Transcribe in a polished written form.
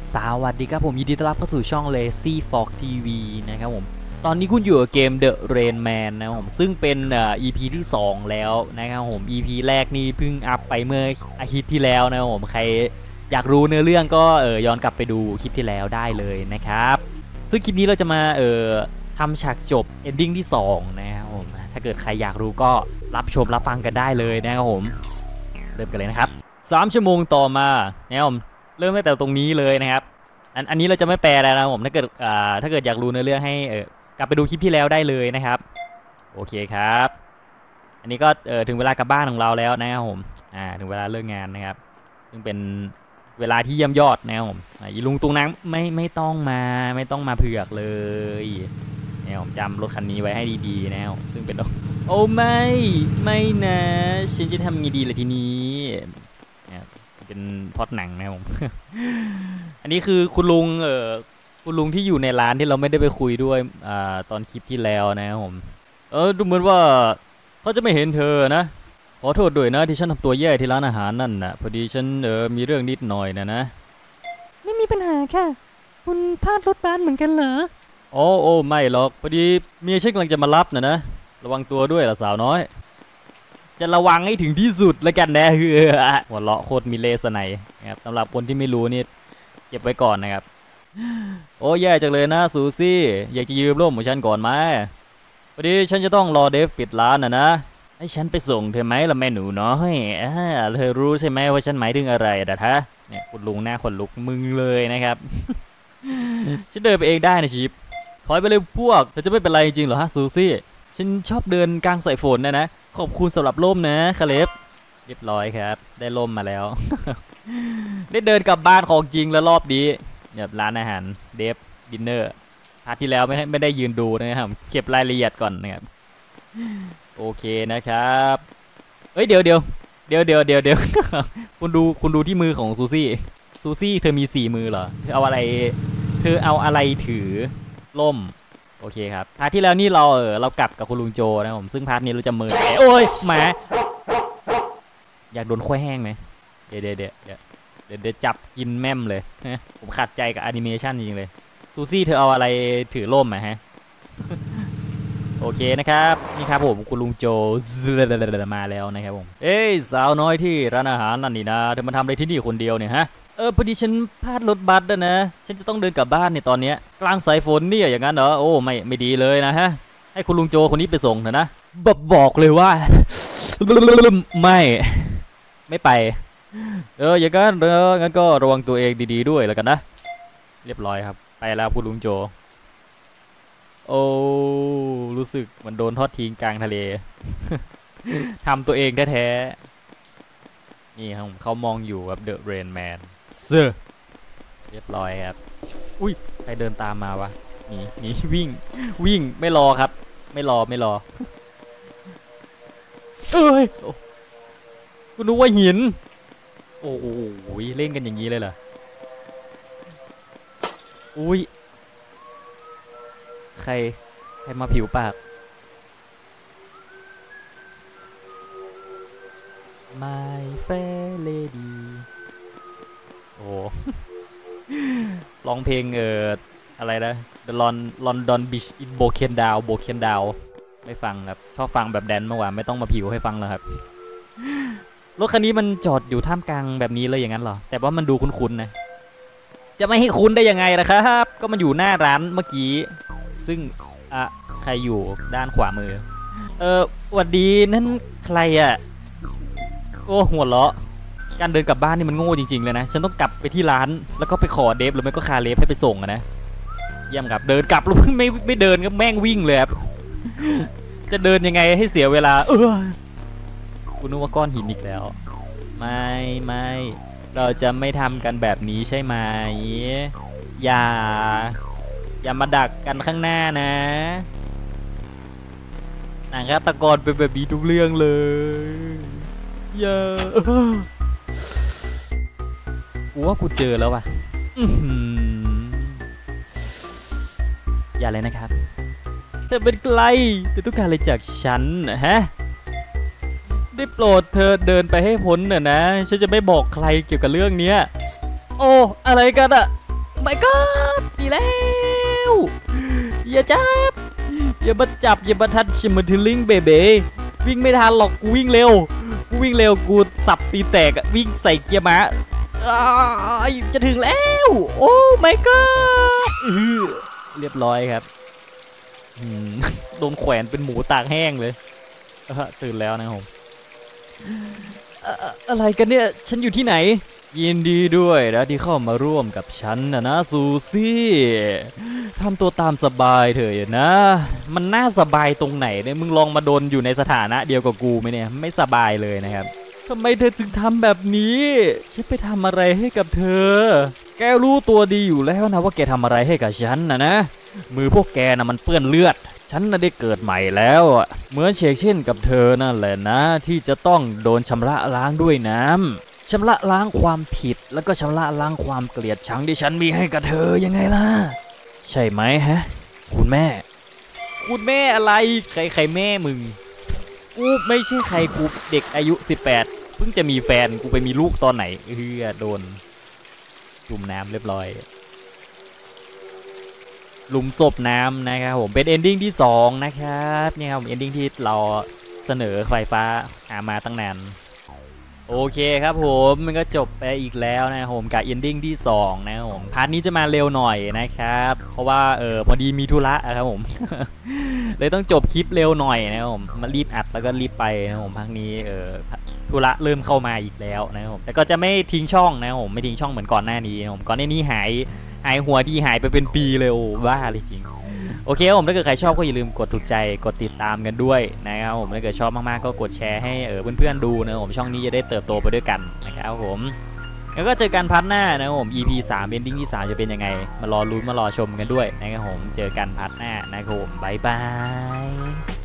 สวัสดีครับผมยินดีต้อนรับเข้าสู่ช่อง Lazy Fox TV นะครับผมตอนนี้คุณอยู่กับเกม The Rain Man นะครับผมซึ่งเป็นEP ที่2แล้วนะครับผม EP แรกนี่เพิ่งอัพไปเมื่ออาทิตย์ที่แล้วนะครับผมใครอยากรู้เนื้อเรื่องก็ย้อนกลับไปดูคลิปที่แล้วได้เลยนะครับซึ่งคลิปนี้เราจะมาทำฉากจบ Ending ที่2นะครับผมถ้าเกิดใครอยากรู้ก็รับชมรับฟังกันได้เลยนะครับผมเริ่มกันเลยนะครับ3 ชั่วโมงต่อมานะครับผมเริ่มตั้งแต่ตรงนี้เลยนะครับอันนี้เราจะไม่แปลแล้วนะผมถ้าเกิดอยากรู้เนื้อเรื่องให้กลับไปดูคลิปที่แล้วได้เลยนะครับโอเคครับอันนี้ก็ถึงเวลากลับบ้านของเราแล้วนะครับผมถึงเวลาเลิกงานนะครับซึ่งเป็นเวลาที่เยี่ยมยอดนะครับผมอีลุงตุงนางไม่ต้องมาเผือกเลยเนี่ยผมจำรถคันนี้ไว้ให้ดีๆนะครับซึ่งเป็นโอ้ไม่นะฉันจะทำยังไงดีล่ะทีนี้เป็นพล็อตหนังนะผม อันนี้คือคุณลุงที่อยู่ในร้านที่เราไม่ได้ไปคุยด้วยตอนคลิปที่แล้วนะครับผมดูเหมือนว่าเขาจะไม่เห็นเธอนะขอโทษด้วยนะที่ฉันทำตัวแย่ที่ร้านอาหารนั่นนะพอดีฉันมีเรื่องนิดหน่อยนะไม่มีปัญหาค่ะคุณพลาดรถบัสเหมือนกันเหรอโอ้ไม่หรอกพอดีเมียฉันกำลังจะมารับนะระวังตัวด้วยล่ะสาวน้อยจะระวังให้ถึงที่สุดแล้วกันนะหัวเราะโคตรมีเลสไนนะครับสำหรับคนที่ไม่รู้นี่เก็บไว้ก่อนนะครับโอ้แย่จังเลยนะซูซี่อยากจะยืมร่มของฉันก่อนไหมพอดีฉันจะต้องรอเดฟปิดร้านนะให้ฉันไปส่งเธอไหมล่ะแม่หนูน้อยเธอรู้ใช่ไหมว่าฉันหมายถึงอะไรนะเนี่ยคุณลุงหน้าขนลุกมึงเลยนะครับ ฉันเดินไปเองได้นะชิปถอยไปเลยพวกเธอจะไม่เป็นไรจริงเหรอฮะซูซี่ฉันชอบเดินกลางสายฝนนะขอบคุณสำหรับร่มนะคาเลฟเรียบร้อยครับได้ร่มมาแล้ว ได้เดินกลับบ้านของจริงแล้วรอบนี้แบบร้านอาหารเดฟดินเนอร์พาร์ทที่แล้วไม่ได้ยืนดูนะครับเก็บรายละเอียดก่อนนะครับโอเคนะครับเอ้ยเดี๋ยว คุณดูที่มือของซูซี่เธอมี4 มือเหรอเธอเอาอะไรถือร่มโอเคครับพาร์ทที่แล้วนี่เรากลับกับคุณลุงโจนะผมซึ่งพาร์ทนี้เราจะมือโอ้ยหมาอยากโดนควายแห้งไหมเดี๋ยวจับกินแม่มเลยผมขัดใจกับแอนิเมชันจริงเลยซูซี่เธอเอาอะไรถือร่มไหมฮะ โอเคนะครับนี่ครับผมคุณลุงโจมาแล้วนะครับผมเอ้ยสาวน้อยที่ร้านอาหารนั่นนี่นะเธอมาทำอะไรที่นี่คนเดียวเนี่ยฮะพอดีฉันพลาดรถบัสนะฉันจะต้องเดินกลับบ้านในตอนนี้กลางสายฝนเนี่ยอย่างนั้นเหรอโอ้ไม่ดีเลยนะฮะให้คุณลุงโจคนนี้ไปส่งเถอะนะบอกเลยว่า ไม่ไปอย่างนั้นงั้นก็ระวังตัวเองดีๆด้วยแล้วกันนะเรียบร้อยครับไปแล้วคุณลุงโจโอ้รู้สึกมันโดนทอดทิ้งกลางทะเล ทำตัวเองแท้ๆนี่ครับเขามองอยู่แบบ The Rain Man เรียบร้อยครับอุ้ยใครเดินตามมาวะหนีวิ่งไม่รอครับไม่รอเอ้ยกูนึกว่าหินโอ้โหเล่นกันอย่างนี้เลยเหรออุ้ยใครมาผิวปาก My Fair Lady โอ้ ร้องเพลงอะไรนะ The London Beach in Broken Down ไม่ฟังครับชอบฟังแบบแดนมากกว่าไม่ต้องมาผิวให้ฟังแล้วครับรถคันนี้มันจอดอยู่ท่ามกลางแบบนี้เลยอย่างนั้นเหรอแต่ว่ามันดูคุ้นๆนะจะไม่ให้คุ้นได้ยังไงล่ะครับก็มันอยู่หน้าร้านเมื่อกี้ซึ่งใครอยู่ด้านขวามือสวัสดีนั่นใครโอ้หัวเราะการเดินกลับบ้านนี่มันโง่จริงๆเลยนะฉันต้องกลับไปที่ร้านแล้วก็ไปขอเดฟหรือไม่ก็คาเลฟให้ไปส่งนะเยี่ยมครับเดินกลับแล้วไม่เดินก็แม่งวิ่งเลยครับจะเดินยังไงให้เสียเวลากูนึกว่าก้อนหินอีกแล้วไม่เราจะไม่ทำกันแบบนี้ใช่ไหมอย่ามาดักกันข้างหน้านะหนังฆาตกรเป็นแบบนี้ทุกเรื่องเลยกูว่ากูเจอแล้วว่ะอย่าเลยนะครับเธอเป็นใครเธอต้องการอะไรจากฉันฮะได้โปรดเธอเดินไปให้พ้นน่ะนะฉันจะไม่บอกใครเกี่ยวกับเรื่องนี้โอ้อะไรกันอะ my god ดีแล้วอย่าจับอย่ามาจับอย่ามาทัดชิมทิลลิงเบเบวิ่งไม่ทันหรอกกูวิ่งเร็วกูสับตีแตกวิ่งใส่เกียร์ม้าจะถึงแล้วโอ้ my god เรียบร้อยครับโดนแขวนเป็นหมูตากแห้งเลยตื่นแล้วนะครับผมอะไรกันเนี่ยฉันอยู่ที่ไหนยินดีด้วยนะที่เข้ามาร่วมกับฉันนะซูซี่ทำตัวตามสบายเถอะนะมันน่าสบายตรงไหนเนี่ยมึงลองมาโดนอยู่ในสถานะเดียวกับกูไหมเนี่ยไม่สบายเลยนะครับทำไมเธอจึงทำแบบนี้ฉันไปทำอะไรให้กับเธอแกรู้ตัวดีอยู่แล้วนะว่าแกทำอะไรให้กับฉันนะมือพวกแกนะมันเปื้อนเลือดฉันน่ะได้เกิดใหม่แล้วเหมือนเช่นกับเธอนั่นแหละนะที่จะต้องโดนชำระล้างด้วยน้ำชำระล้างความผิดแล้วก็ชำระล้างความเกลียดชังที่ฉันมีให้กับเธอยังไงล่ะใช่ไหมฮะคุณแม่อะไรใครแม่มึงกูไม่ใช่ใครกูเด็กอายุ18เพิ่งจะมีแฟนกูไปมีลูกตอนไหนโดนจุ่มน้ำเรียบร้อยหลุมศพน้ำนะครับผมเป็นเอนดิ้งที่2นะครับเนี่ยครับเอนดิ้งที่เราเสนอไฟฟ้าหามาตั้งนานโอเคครับผมมันก็จบไปอีกแล้วนะครับผมกับเอนดิ้งที่2นะครับผมพาร์ทนี้จะมาเร็วหน่อยนะครับเพราะว่าพอดีมีธุระครับผม เลยต้องจบคลิปเร็วหน่อยนะครับผมมารีบอัดแล้วก็รีบไปนะครับผมพักนี้ธุระเริ่มเข้ามาอีกแล้วนะครับผมแต่ก็จะไม่ทิ้งช่องนะครับผมไม่ทิ้งช่องเหมือนก่อนหน้านี้นะครับผมก่อนหน้านี้หายหัวที่หายไปเป็นปีเลยโอ้บ้าเลยจริงโอเคผมถ้าเกิดใครชอบก็อย่าลืมกดถูกใจกดติดตามกันด้วยนะครับผมถ้าเกิดชอบมากๆก็กดแชร์ให้เพื่อนๆดูนะครับผมช่องนี้จะได้เติบโตไปด้วยกันนะครับผมแล้วก็เจอกันพาร์ทหน้านะครับผม EP 3 Ending ที่ 3 จะเป็นยังไงมารอลุ้นมารอชมกันด้วยนะครับผมเจอกันพาร์ทหน้านะครับผมบ๊ายบาย